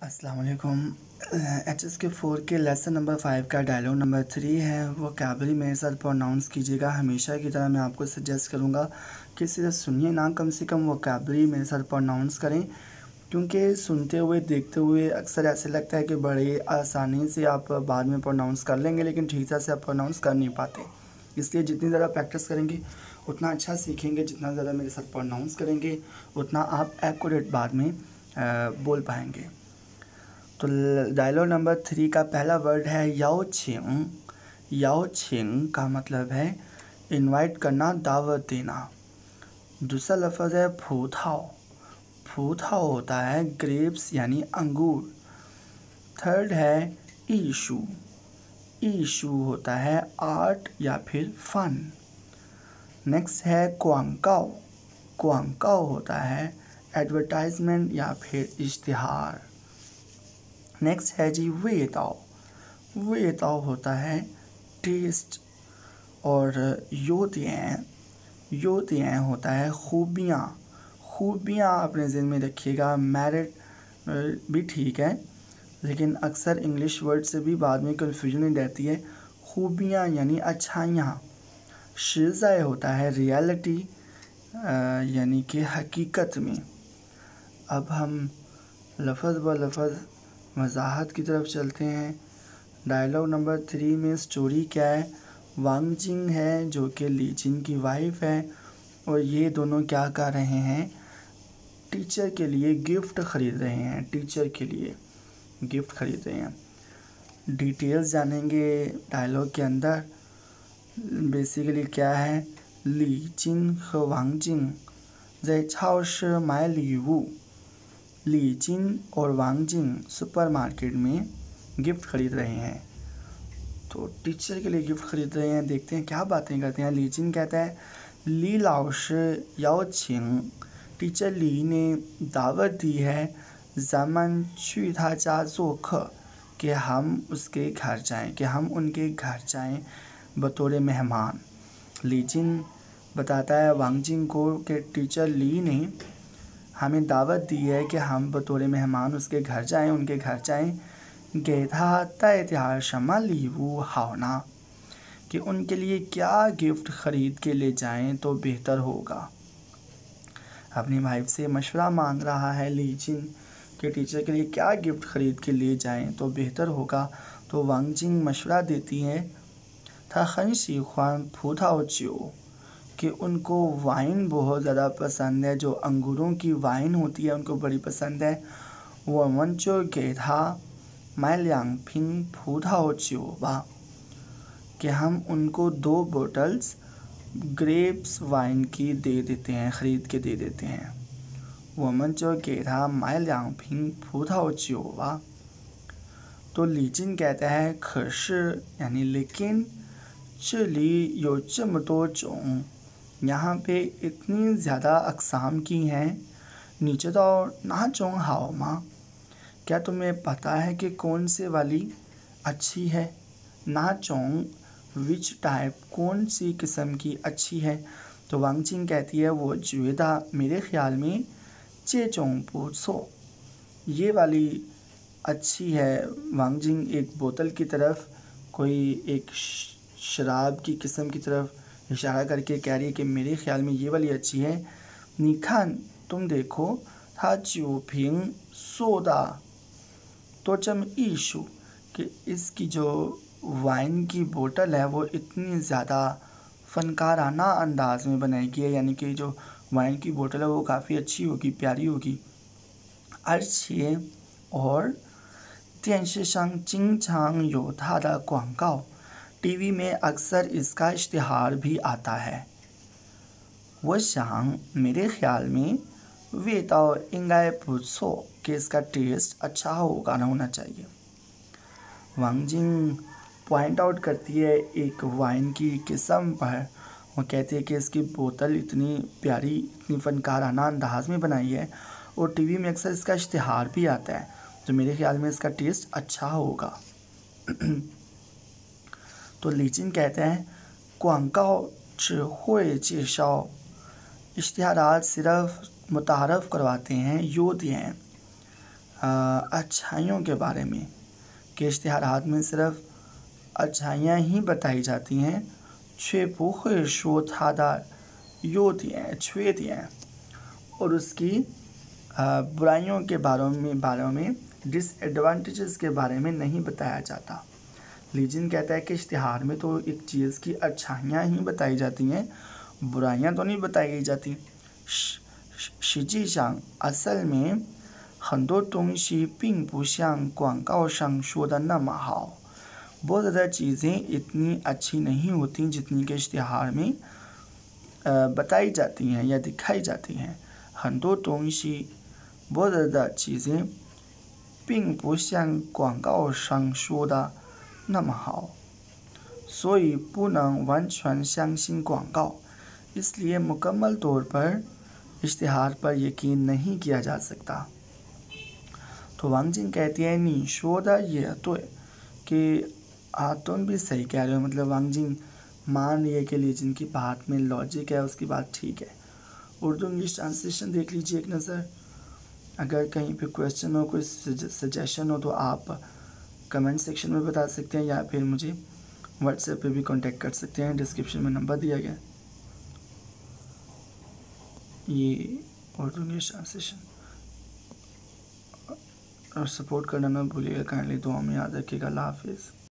अस्सलाम वालेकुम। HSK 4 के लेसन नंबर 5 का डायलॉग नंबर 3 है। वोकैबुलरी मेरे साथ प्रोनाउंस कीजिएगा। हमेशा की तरह मैं आपको सजेस्ट करूँगा कि सिर्फ सुनिए ना, कम से कम वोकैबुलरी मेरे साथ प्रोनाउंस करें, क्योंकि सुनते हुए देखते हुए अक्सर ऐसे लगता है कि बड़े आसानी से आप बाद में प्रोनाउंस कर लेंगे, लेकिन ठीक तरह से आप प्रोनाउंस कर नहीं पाते। इसलिए जितनी ज़्यादा प्रैक्टिस करेंगे उतना अच्छा सीखेंगे। जितना ज़्यादा मेरे साथ प्रोनाउंस करेंगे उतना आप एक्यूरेट बाद में बोल पाएंगे। तो डायलॉग नंबर 3 का पहला वर्ड है याओ छिंग। याओ छिंग का मतलब है इनवाइट करना, दावत देना। दूसरा लफ्ज़ है फूथाओ। फूथाओ होता है ग्रेप्स यानी अंगूर। थर्ड है ईशू। ईशू होता है आर्ट या फिर फन। नेक्स्ट है क्वांकाओ। क्वांकाओ होता है एडवर्टाइजमेंट या फिर इश्तिहार। नेक्स्ट है जी वेताओ। वेताओ होता है टेस्ट। और योतियाँ। योतियाँ होता है खूबियाँ। खूबियाँ अपने ज़हन में रखिएगा। मेरिट भी ठीक है, लेकिन अक्सर इंग्लिश वर्ड से भी बाद में कन्फ्यूजन रहती है। खूबियाँ यानी अच्छाइयाँ। शिज़ाए होता है रियलिटी यानी कि हकीकत में। अब हम लफ्ज़ ब लफ्ज़ वजाहत की तरफ चलते हैं। डायलॉग नंबर 3 में स्टोरी क्या है? वांग जिंग है जो कि ली जिन की वाइफ है, और ये दोनों क्या कर रहे हैं? टीचर के लिए गिफ्ट ख़रीद रहे हैं। टीचर के लिए गिफ्ट ख़रीद रहे हैं। डिटेल्स जानेंगे डायलॉग के अंदर। बेसिकली क्या है? ली जिन和वांग जिंग在超市买礼物। ली जिन और वांग जिंग सुपरमार्केट में गिफ्ट ख़रीद रहे हैं। तो टीचर के लिए गिफ्ट ख़रीद रहे हैं। देखते हैं क्या बातें करते हैं। ली जिन कहता है ली लाओ शी याओ छिंग। टीचर ली ने दावत दी है ज़ामन छु था जा ज़ोख, कि हम उसके घर जाएं, कि हम उनके घर जाएं बतौर मेहमान। ली जिन बताता है वांग जिंग को कि टीचर ली ने हमें दावत दी है कि हम बतौर मेहमान उसके घर जाएं, उनके घर जाएं। गेधा तय त्यार शमा लीवू हावना, कि उनके लिए क्या गिफ्ट ख़रीद के ले जाएं तो बेहतर होगा। अपनी वाइफ से मशवरा मांग रहा है ली जिन कि टीचर के लिए क्या गिफ्ट ख़रीद के ले जाएं तो बेहतर होगा। तो वांग जिंग मशवरा देती है था खन सी ख्वान फूथाओ चियो, कि उनको वाइन बहुत ज़्यादा पसंद है। जो अंगूरों की वाइन होती है उनको बड़ी पसंद है। वो मंचो गेधा मैं ल्यांग फिंग फूथाओ चियो बा, कि हम उनको 2 बोतल्स ग्रेप्स वाइन की दे देते हैं, ख़रीद के दे देते हैं। वो मंचो गेधा मैं ल्यांग फिंग फूथाओ चियो बा। तो ली जिन कहता है खश यानी लेकिन, चली यो चमतो चोंग, यहाँ पे इतनी ज़्यादा अक़साम की हैं। नीचे तो ना चोंग हाओ माँ, क्या तुम्हें पता है कि कौन से वाली अच्छी है? ना चोंग विच टाइप, कौन सी किस्म की अच्छी है? तो वांग जिंग कहती है वो जुएदा मेरे ख़्याल में चे चोंग पूछो, ये वाली अच्छी है। वांग जिंग एक बोतल की तरफ, कोई एक शराब की किस्म की तरफ इशारा करके कह रही है कि मेरे ख़्याल में ये वाली अच्छी है। निखान तुम देखो, था च्यूफिंग सोदा तो चम ईशू, कि इसकी जो वाइन की बोतल है वो इतनी ज़्यादा फ़नकाराना अंदाज में बनाई गई है, यानी कि जो वाइन की बोतल है वो काफ़ी अच्छी होगी, प्यारी होगी। अर्छे और तेंशिशंग चिंगचांग योधा दा क्वांकाओ, टीवी में अक्सर इसका इश्तिहार भी आता है। वो शांग मेरे ख़्याल में वेताओ इंगाए पुत्सो, कि इसका टेस्ट अच्छा होगा ना, होना चाहिए। वांग जिंग पॉइंट आउट करती है एक वाइन की किस्म पर। वो कहती है कि इसकी बोतल इतनी प्यारी, इतनी फ़नकाराना अंदाज में बनाई है, और टीवी में अक्सर इसका इश्तिहार भी आता है, तो मेरे ख़्याल में इसका टेस्ट अच्छा होगा। तो ली जिन कहते हैं क्वांकाओ हुए चेशाओ, इश्तिहारात सिर्फ मुतारफ़ करवाते हैं, योद्य हैं। अच्छाइयों के बारे में, कि इश्तिहारात में सिर्फ अच्छाइयाँ ही बताई जाती हैं। 却不会说它的优点缺点 और उसकी बुराइयों के बारे में डिसएडवांटेजेस के बारे में नहीं बताया जाता। लीजिन कहता है कि इश्तिहार में तो एक चीज़ की अच्छाइयाँ ही बताई जाती हैं, बुराइयाँ तो नहीं बताई गई जाती। शिजीशांग असल में 很多东西并不像广告上说的那么好 बहुत ज़्यादा चीज़ें इतनी अच्छी नहीं होती जितनी कि इश्तिहार में बताई जाती हैं या दिखाई जाती हैं। 很多东西 बहुत ज़्यादा चीज़ें 并不像广告上说的那么好，所以不能完全相信广告， इसलिए मुकम्मल तौर पर इश्तिहार पर यकीन नहीं किया जा सकता। तो वांगजिन कहती है नी शोदा ये तो कि तुम भी सही कह रहे हो, मतलब वांगजिन मान रही है कि लीजिन की बात में लॉजिक है, उसकी बात ठीक है। उर्दू इंग्लिश ट्रांसलेशन देख लीजिए एक नज़र। अगर कहीं पे क्वेश्चन हो, कोई सजेशन हो तो आप कमेंट सेक्शन में बता सकते हैं या फिर मुझे व्हाट्सएप पे भी कांटेक्ट कर सकते हैं, डिस्क्रिप्शन में नंबर दिया गया। ये उर्दू इंग्लिश ट्रांसलेशन, और सपोर्ट करना ना भूलिएगा, काइंडली दुआ में याद रखिएगा। अल्लाह हाफिज़।